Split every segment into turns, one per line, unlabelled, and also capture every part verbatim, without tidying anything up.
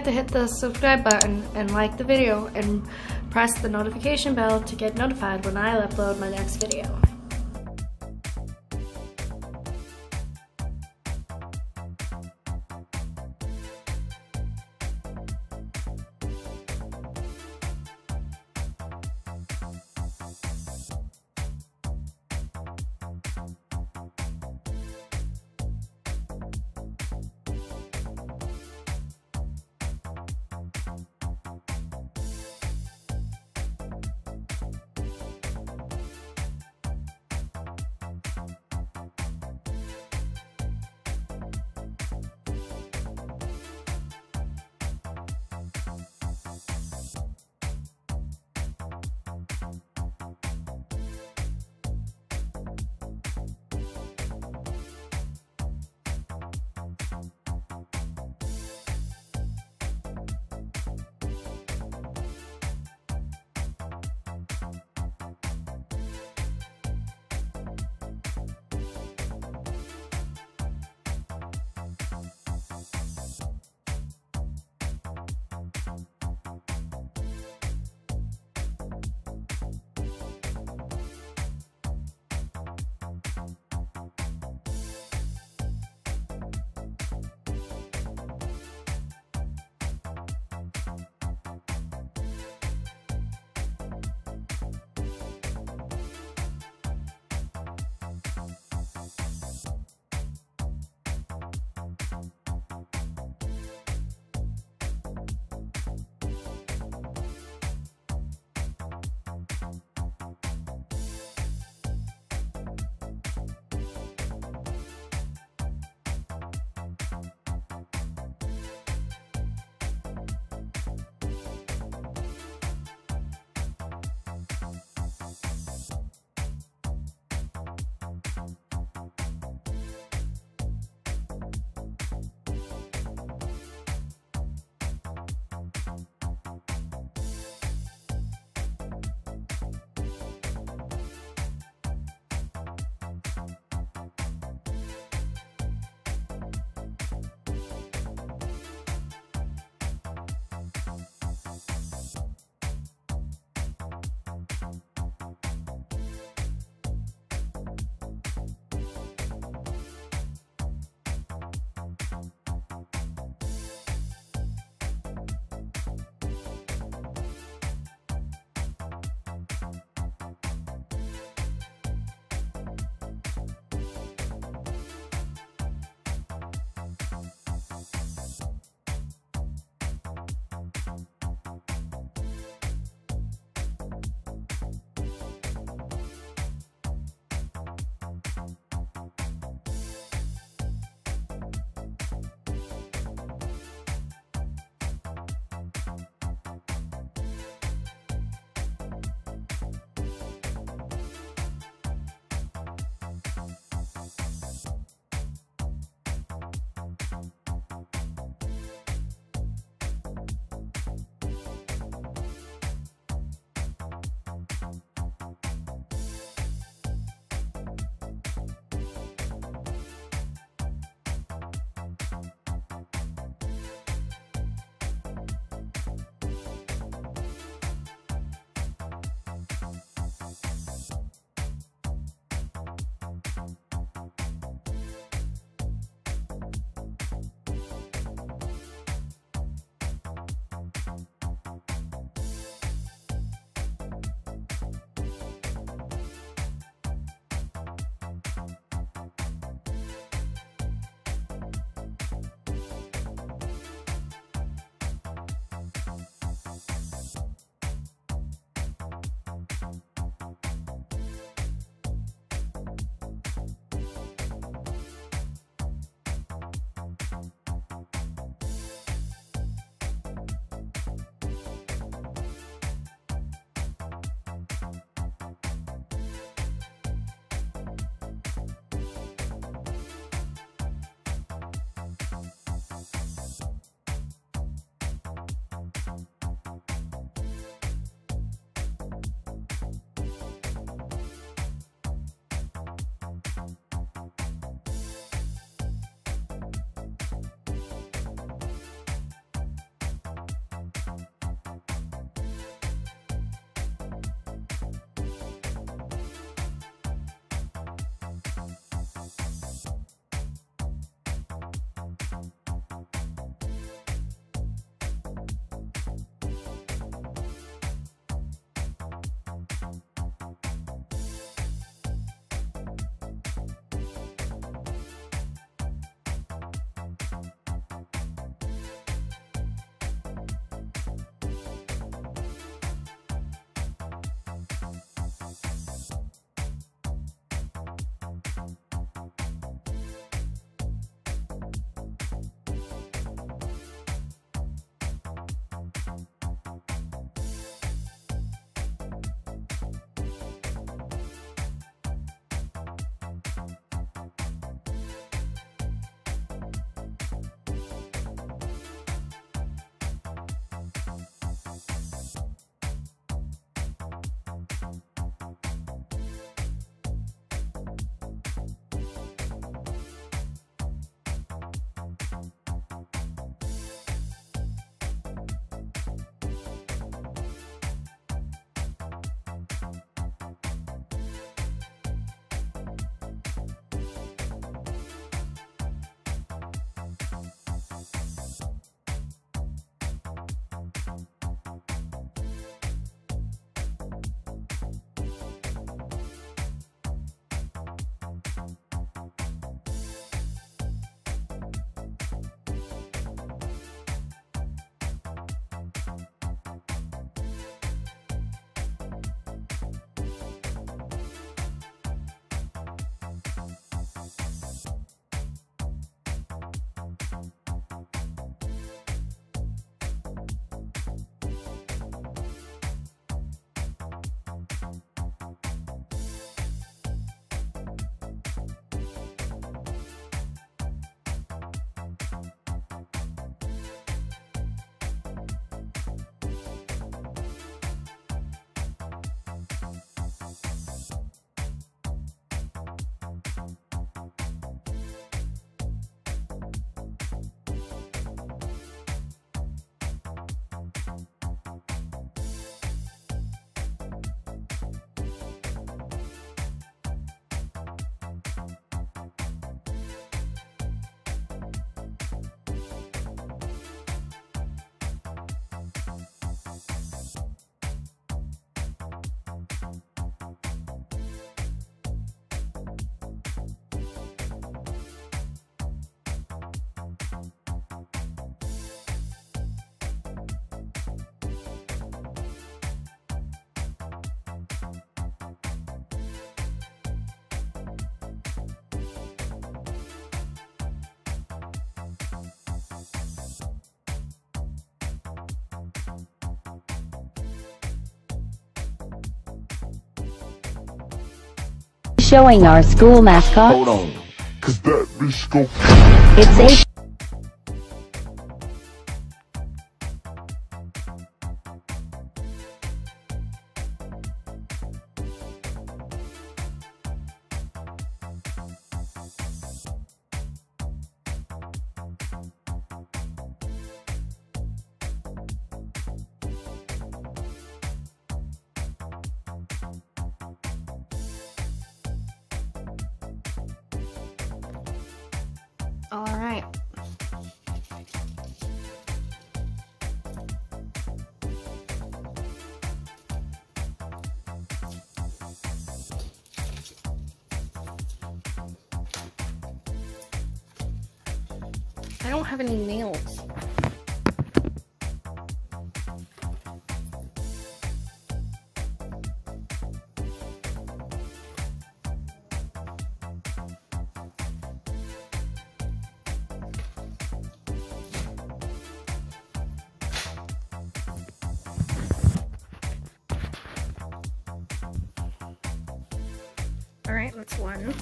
forget to hit the subscribe button and like the video and press the notification bell to get notified when I upload my next video.
showing our school mascot?
Hold on, cause that bitch go.
It's a
All right. I don't have any nails. All right, that's one.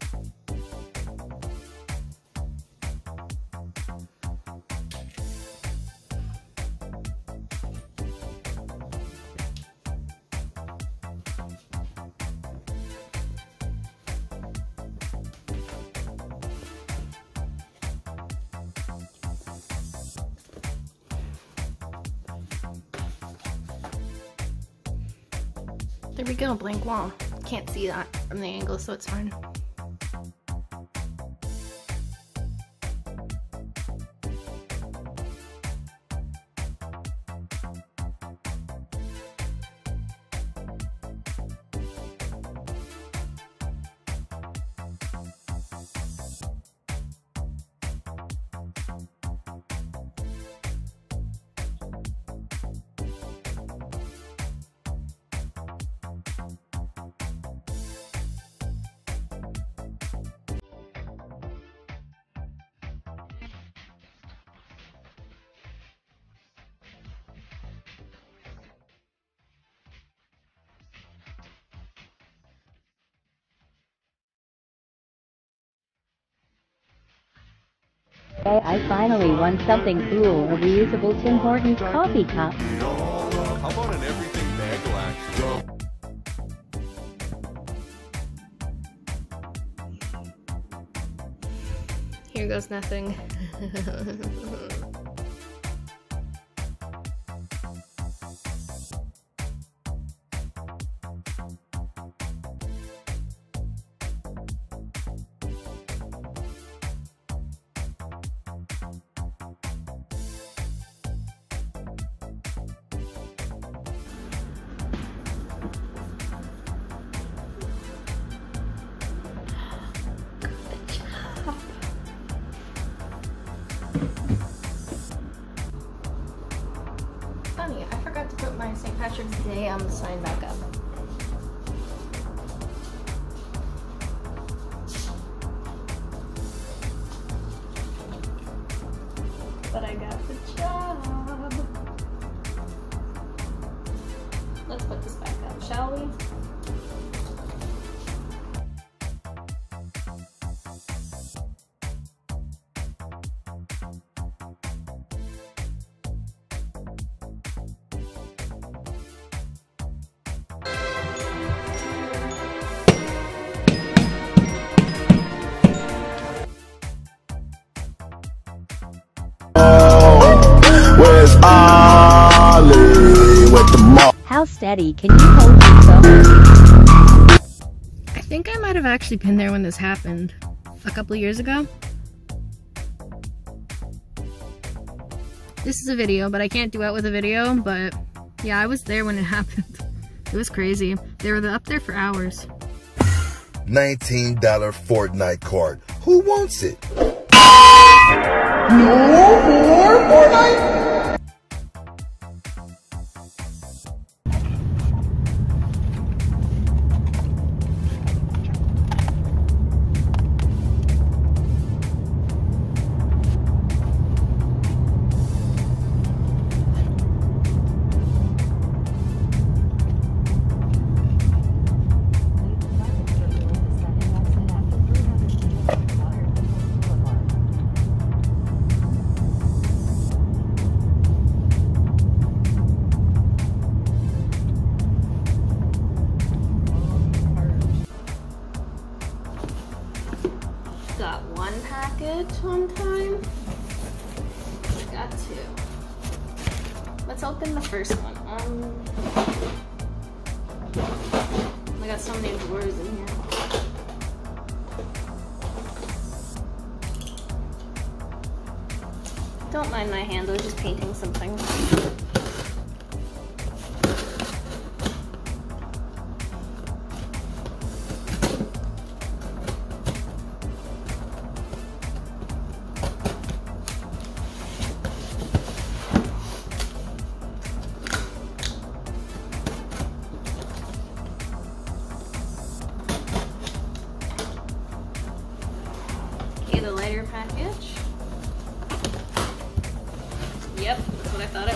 There we go, blank wall. Can't see that from the angle, so it's fine.
I finally won something cool, a reusable Tim Hortons coffee cup.
How about an everything bagel action?
Here goes nothing. Funny, I forgot to put my Saint Patrick's Day on the sign back up. But I got the job. Let's put this back up, shall we?
Where's Ollie with the mop?
How steady can you hold yourself?
I think I might have actually been there when this happened a couple of years ago. This is a video, but I can't do it with a video, but yeah, I was there when it happened. It was crazy. They were up there for hours.
nineteen dollar Fortnite card. Who wants it?
No more Fortnite?
package one time. Got to. Let's open the first one. Um, I got so many drawers in here. Don't mind my hand, I was just painting something. Okay, the lighter package. Yep, that's what I thought it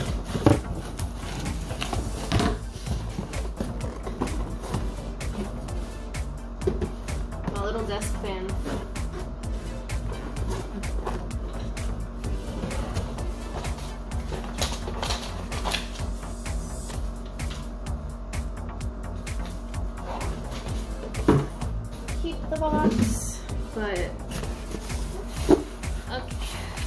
was. My little desk fan. Keep the box, but okay.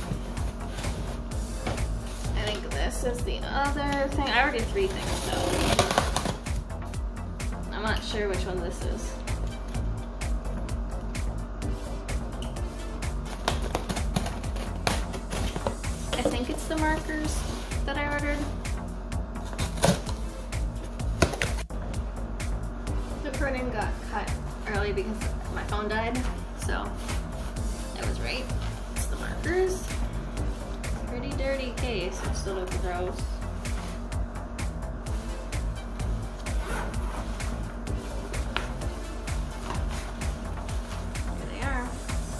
This is the other thing. I already did three things, so I'm not sure which one this is. I think it's the markers that I ordered. The printing got cut early because my phone died, so I was right. It's the markers. Pretty dirty case, it still looks gross. Here they are.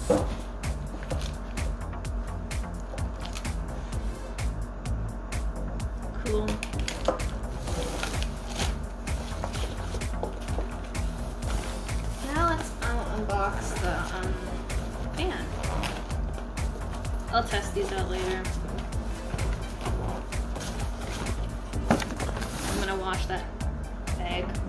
Cool. Now let's unbox the um, fan. I'll test these out later. I'm gonna wash that bag.